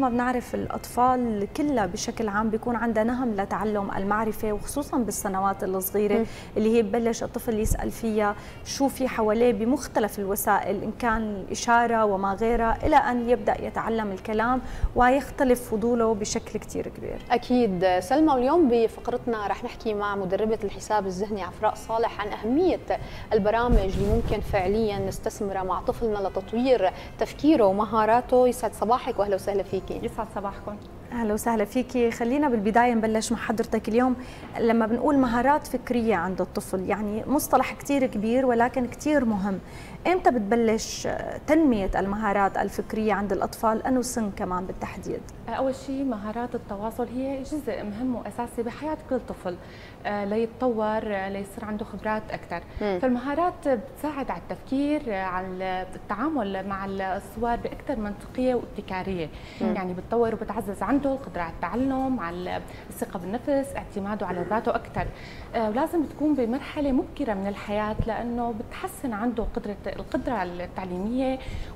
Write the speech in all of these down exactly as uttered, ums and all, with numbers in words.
مثل ما بنعرف الأطفال كلها بشكل عام بيكون عندها نهم لتعلم المعرفة، وخصوصا بالسنوات الصغيرة م. اللي هي ببلش الطفل يسأل فيها شو في حواليه بمختلف الوسائل، إن كان الإشارة وما غيرها، إلى أن يبدأ يتعلم الكلام ويختلف فضوله بشكل كتير كبير. أكيد سلمى، واليوم بفقرتنا رح نحكي مع مدربة الحساب الذهني عفراء صالح عن أهمية البرامج اللي ممكن فعليا نستثمرها مع طفلنا لتطوير تفكيره ومهاراته. يسعد صباحك واهلا وسهلا فيكي. يسعد صباحكم. اهلا وسهلا فيكي. خلينا بالبدايه نبلش مع حضرتك. اليوم لما بنقول مهارات فكريه عند الطفل، يعني مصطلح كثير كبير ولكن كثير مهم. امتى بتبلش تنميه المهارات الفكريه عند الاطفال؟ انه سن كمان بالتحديد؟ اول شيء مهارات التواصل هي جزء مهم واساسي بحياه كل طفل ليتطور ليصير عنده خبرات اكثر. فالمهارات بتساعد على التفكير، على التعامل مع الصور باكثر منطقيه وابتكاريه. مم. يعني بتطور وبتعزز عنده القدره على التعلم، على الثقه بالنفس، اعتماده على ذاته اكثر. ولازم تكون بمرحله مبكره من الحياه لانه بتحسن عنده قدره القدره التعليميه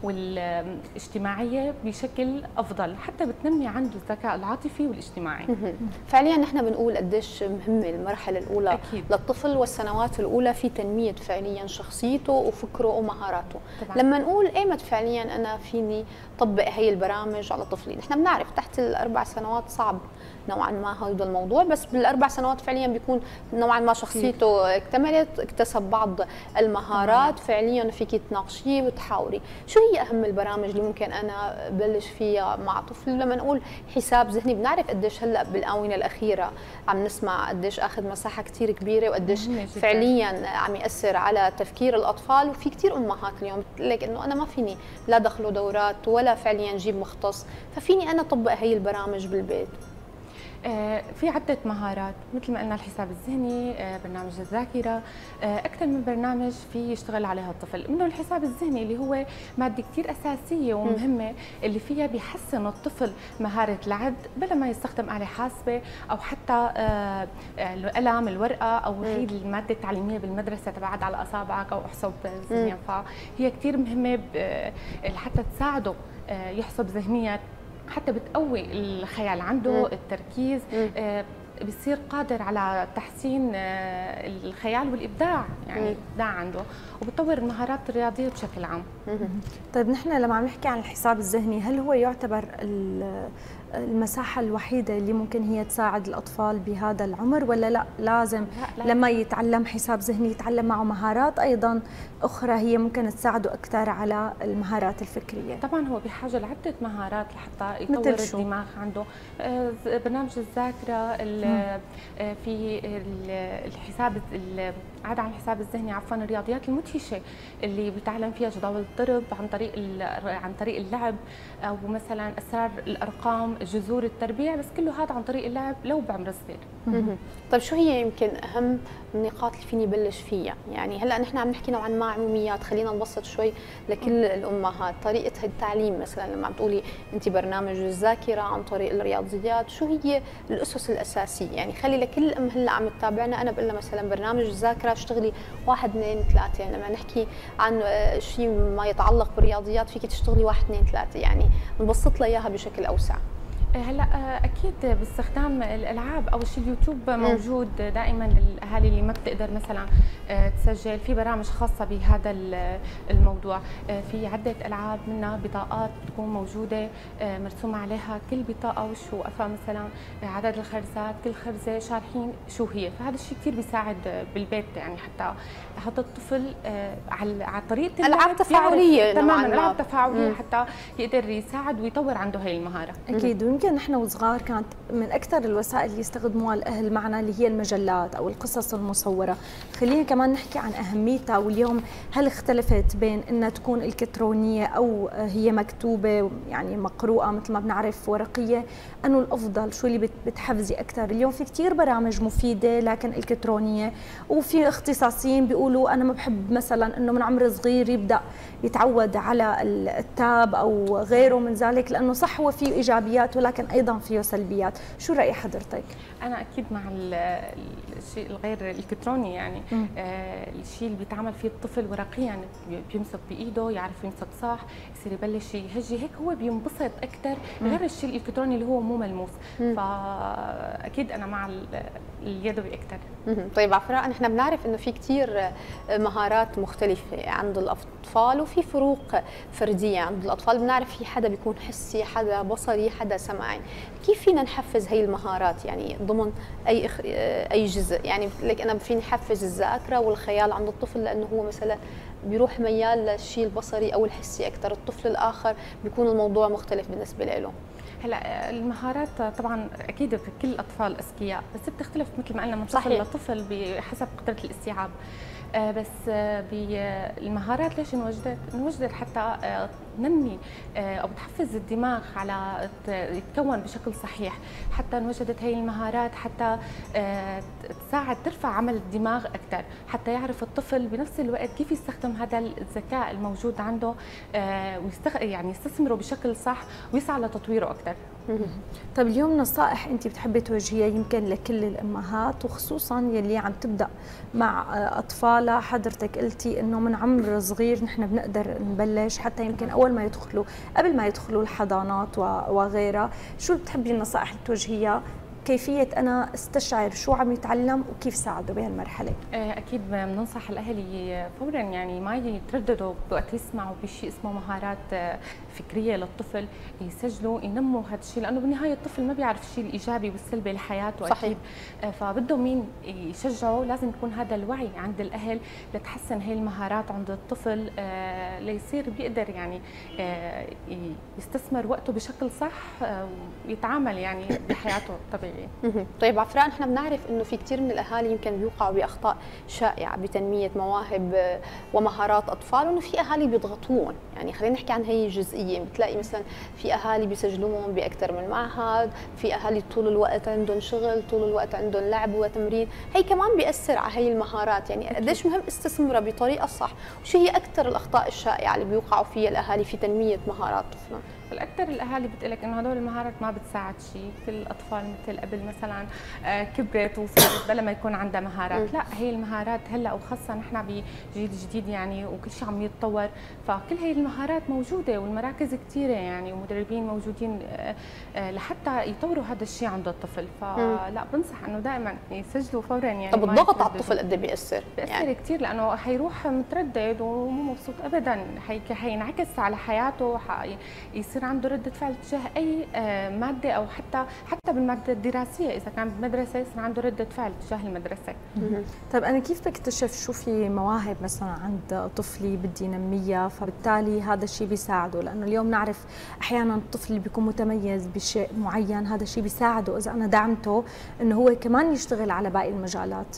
والاجتماعيه بشكل افضل، حتى بتنمي عنده الذكاء العاطفي والاجتماعي. فعليا نحن بنقول قديش مهمه المرحله الاولى أكيد. للطفل والسنوات الاولى في تنميه فعليا شخصيته وفكره ومهاراته. طبعا. لما نقول ايمت فعليا انا فيني طبق هي البرامج على طفلي، نحن بنعرف تحت الاربع سنوات صعب نوعا ما هذا الموضوع، بس بالاربع سنوات فعليا بيكون نوعا ما شخصيته اكتملت، اكتسب بعض المهارات. فعليا فيك تناقشيه وتحاوري. شو هي اهم البرامج اللي ممكن انا بلش فيها مع طفلي؟ لما نقول حساب ذهني بنعرف قديش هلا بالاونه الاخيره عم نسمع قديش اخذ مساحه كثير كبيره وقديش فعليا عم ياثر على تفكير الاطفال. وفي كثير امهات اليوم بتقول لك انه انا ما فيني لا دخله دورات ولا فعليا جيب مختص، ففيني انا اطبق هي البرامج بالبيت. في عدة مهارات مثل ما قلنا الحساب الذهني، برنامج الذاكرة، أكثر من برنامج في يشتغل عليها الطفل. منه الحساب الذهني اللي هو مادة كثير أساسية ومهمة اللي فيها بيحسن الطفل مهارة العد بلا ما يستخدم آلة حاسبة أو حتى القلم، الورقة، أو هي المادة التعليمية بالمدرسة تبعت على أصابعك أو احسب ذهنيا. فهي كثير مهمة حتى تساعده يحسب ذهنيا، حتى بتقوي الخيال عنده، مم. التركيز، آه بيصير قادر على تحسين آه الخيال والابداع، يعني مم. ابداع عنده، وبتطور المهارات الرياضيه بشكل عام. مم. طيب نحن لما عم نحكي عن الحساب الذهني، هل هو يعتبر المساحة الوحيدة اللي ممكن هي تساعد الأطفال بهذا العمر، ولا لا لازم لا لا. لما يتعلم حساب ذهني يتعلم معه مهارات أيضا أخرى هي ممكن تساعده أكثر على المهارات الفكرية؟ طبعا هو بحاجة لعدة مهارات لحتى يطور الدماغ عنده. برنامج الذاكرة، في الحساب عاد عن الحساب الذهني عفوا الرياضيات المدهشة اللي بيتعلم فيها جداول الضرب عن طريق عن طريق اللعب، أو مثلا أسرار الأرقام، جذور التربيع، بس كله هذا عن طريق اللعب لو بعمر صغير. طيب شو هي يمكن اهم النقاط اللي فيني بلش فيها؟ يعني هلا نحن عم نحكي نوعا ما عموميات، خلينا نبسط شوي لكل الامهات. طريقه التعليم مثلا لما عم تقولي انت برنامج الذاكره عن طريق الرياضيات، شو هي الاسس الاساسيه؟ يعني خلي لكل ام هلا عم تتابعنا انا بقول لها مثلا برنامج الذاكره اشتغلي واحد اثنين ثلاثه. يعني لما نحكي عن شيء ما يتعلق بالرياضيات فيك تشتغلي واحد اثنين ثلاثه، يعني نبسط لها اياها بشكل اوسع. هلا اكيد باستخدام الالعاب. اول شيء اليوتيوب موجود دائما للاهالي اللي ما بتقدر مثلا تسجل، في برامج خاصه بهذا الموضوع. في عده العاب، منها بطاقات بتكون موجوده مرسوم عليها كل بطاقه وش وقفها، مثلا عدد الخرزات، كل خرزه شارحين شو هي. فهذا الشيء كثير بيساعد بالبيت، يعني حتى هذا الطفل على طريقه العاب تفاعليه. تماما العاب تفاعليه حتى يقدر يساعد ويطور عنده هي المهاره. اكيد. ويمكن نحن وصغار كانت من اكثر الوسائل اللي يستخدموها الاهل معنا اللي هي المجلات او القصص المصوره. خلينا كمان نحكي عن اهميتها. واليوم هل اختلفت بين انها تكون الكترونيه او هي مكتوبه يعني مقروءه مثل ما بنعرف ورقيه؟ انه الافضل شو اللي بتحفزي اكثر؟ اليوم في كثير برامج مفيده لكن الكترونيه، وفي اختصاصيين بيقولوا انا ما بحب مثلا انه من عمر صغير يبدا يتعود على التاب او غيره من ذلك، لانه صح هو فيه ايجابيات ولكن ولكن ايضا فيه سلبيات، شو راي حضرتك؟ انا اكيد مع الشيء الغير الالكتروني، يعني آه الشيء اللي بيتعامل فيه الطفل ورقيا، يعني بيمسك بايده، يعرف يمسك صح، يصير يبلش يهجي، هيك هو بينبسط اكثر غير الشيء الالكتروني اللي هو مو ملموس. فاكيد انا مع اليدوي اكثر. طيب عفراء، نحن بنعرف انه في كثير مهارات مختلفه عند الاطفال وفي فروق فرديه عند الاطفال، بنعرف في حدا بيكون حسي، حدا بصري، حدا سمعي، كيف فينا نحفز هي المهارات يعني ضمن اي إخ... اي جزء؟ يعني لك انا فيني احفز الذاكره والخيال عند الطفل لانه هو مثلا بيروح ميال للشيء البصري او الحسي اكثر، الطفل الاخر بيكون الموضوع مختلف بالنسبه له. هلا المهارات طبعا اكيد في كل الاطفال اذكياء، بس بتختلف مثل ما قلنا من طفل لطفل بحسب قدره الاستيعاب. بس بالمهارات ليش انوجدت؟ انوجدت حتى تنمي او تحفز الدماغ على يتكون بشكل صحيح، حتى انوجدت هي المهارات حتى تساعد ترفع عمل الدماغ اكثر، حتى يعرف الطفل بنفس الوقت كيف يستخدم هذا الذكاء الموجود عنده ويستخ... يعني يستثمره بشكل صح ويسعى لتطويره اكثر. طيب اليوم نصائح انت بتحبي توجهيها يمكن لكل الامهات وخصوصا يلي عم تبدا مع اطفالها؟ حضرتك قلتي انه من عمر صغير نحن بنقدر نبلش حتى يمكن اول ما يدخلوا قبل ما يدخلوا الحضانات وغيرها، شو بتحبي النصائح اللي توجهيها كيفية أنا استشعر شو عم يتعلم وكيف ساعده بهالمرحلة؟ أكيد بننصح الأهل فورا يعني ما يترددوا وقت يسمعوا بشيء اسمه مهارات فكرية للطفل، يسجلوا ينموا هذا الشيء، لأنه بالنهاية الطفل ما بيعرف الشيء الإيجابي والسلبي لحياته. صحيح. أكيد فبدهم مين يشجعوا، لازم يكون هذا الوعي عند الأهل لتحسن هي المهارات عند الطفل ليصير بيقدر يعني يستثمر وقته بشكل صح ويتعامل يعني بحياته الطبيعية. طيب عفراء، نحن بنعرف انه في كثير من الاهالي يمكن بيوقعوا باخطاء شائعه بتنميه مواهب ومهارات اطفال، وانه في اهالي بيضغطوهم، يعني خلينا نحكي عن هي الجزئيه، بتلاقي مثلا في اهالي بيسجلوهم باكثر من معهد، في اهالي طول الوقت عندهم شغل، طول الوقت عندهم لعب وتمرين، هي كمان بياثر على هي المهارات، يعني قديش مهم استثمارها بطريقه صح، وشو هي اكثر الاخطاء الشائعه اللي بيوقعوا فيها الاهالي في تنميه مهارات طفلهم؟ الاكثر الاهالي بتقلك انه هدول المهارات ما بتساعد شيء، كل الاطفال مثل قبل مثلا كبرت وصارت بلا ما يكون عندها مهارات، لا هي المهارات هلا وخاصه نحن بجيل جديد يعني وكل شيء عم يتطور، فكل هي المهارات موجوده والمراكز كثيره يعني ومدربين موجودين لحتى يطوروا هذا الشيء عند الطفل، فلا بنصح انه دائما يسجلوا فورا يعني. طب الضغط على الطفل قد ايه بياثر؟ بياثر يعني كثير، لانه حيروح متردد ومو مبسوط ابدا، حينعكس على حياته، يصير عنده ردة فعل تجاه أي مادة أو حتى حتى بالمادة الدراسية، إذا كان بالمدرسة يصير عنده ردة فعل تجاه المدرسة. طيب أنا كيف بكتشف شو في مواهب مثلا عند طفلي بدي نميها، فبالتالي هذا الشيء بيساعده؟ لأنه اليوم نعرف أحيانا الطفل اللي بيكون متميز بشيء معين هذا الشيء بيساعده إذا أنا دعمته إنه هو كمان يشتغل على باقي المجالات.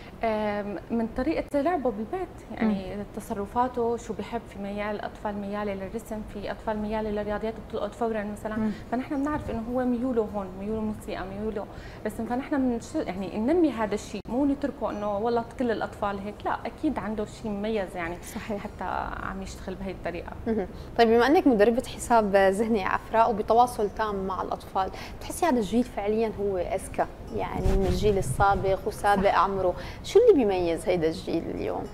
من طريقة لعبه بالبيت، يعني م. تصرفاته، شو بحب، في ميال أطفال ميالة للرسم، في أطفال ميالة للرياضيات بتلقط فورا مثلا، م. فنحن بنعرف إنه هو ميوله هون، ميوله موسيقى، ميوله رسم، فنحن يعني ننمي هذا الشيء، مو نتركه إنه والله كل الأطفال هيك، لا أكيد عنده شيء مميز يعني. صحيح. حتى عم يشتغل بهي الطريقة. م. طيب بما أنك مدربة حساب ذهني عفراء وبتواصل تام مع الأطفال، بتحسي هذا الجيل فعليا هو أذكى يعني من الجيل السابق وسابق صح. عمره، شو اللي بيميز هيدا الجيل اليوم؟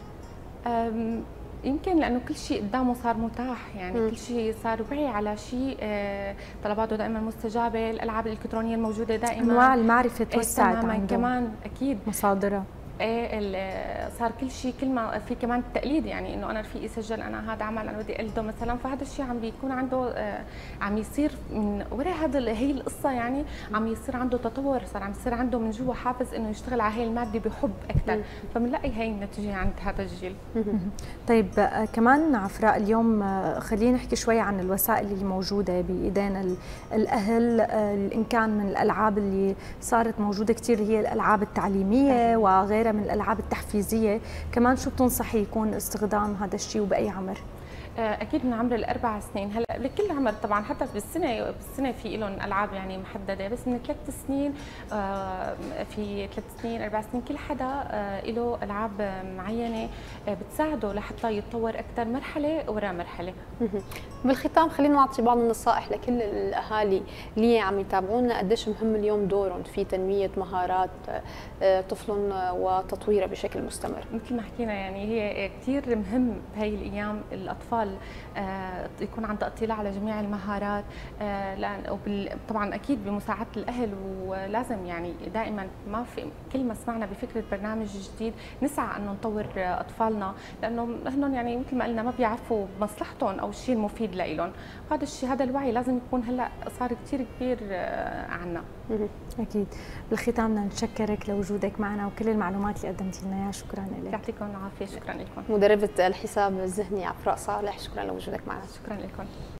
يمكن لانه كل شيء قدامه صار متاح، يعني م. كل شيء صار وعي على شيء، طلباته دائما مستجابه، الالعاب الالكترونيه الموجوده دائما، انواع المعرفه توسعت عندهم كمان اكيد مصادرها. ايه صار كل شيء، كل ما في كمان التقليد، يعني انه انا رفيقي سجل انا هذا عمل انا بدي اقلده مثلا، فهذا الشيء عم بيكون عنده آه عم يصير من وراء هذا هي القصه، يعني عم يصير عنده تطور، صار عم يصير عنده من جوا حافز انه يشتغل على هي الماده بحب اكثر، فبنلاقي هي النتيجه عند هذا الجيل. طيب آه كمان عفراء اليوم آه خلينا نحكي شوي عن الوسائل اللي موجوده بايدينا الاهل، آه ان كان من الالعاب اللي صارت موجوده كثير هي الالعاب التعليميه وغيرها من الالعاب التحفيزيه، كمان شو بتنصحي يكون استخدام هذا الشيء وباي عمر؟ اكيد من عمر الاربع سنين. هلا لكل عمر طبعا، حتى بالسنه بالسنه في لهم العاب يعني محدده، بس من ثلاث سنين في ثلاث سنين اربع سنين كل حدا له العاب معينه بتساعده لحتى يتطور اكثر مرحله ورا مرحله. بالختام خلينا نعطي بعض النصائح لكل الاهالي اللي عم يتابعونا، قديش مهم اليوم دورهم في تنميه مهارات طفلهم وتطويره بشكل مستمر. مثل ما حكينا يعني هي كثير مهم بهي الايام الاطفال يكون عندها اطلاع على جميع المهارات، لان طبعا اكيد بمساعده الاهل، ولازم يعني دائما ما في كل ما سمعنا بفكره برنامج جديد نسعى انه نطور اطفالنا، لانه هن يعني مثل ما قلنا ما بيعرفوا مصلحتهم او الشيء المفيد لهم. هذا الشيء هذا الوعي لازم يكون هلا صار كثير كبير عنا. اكيد. بالختام بدنا نشكرك لوجودك معنا وكل المعلومات اللي قدمتي لنا اياها، شكرا لك. يعطيكم العافيه. شكرا لكم. مدربه الحساب الذهني عفراء صالح، شكرا لوجودك معنا. شكرا لكم.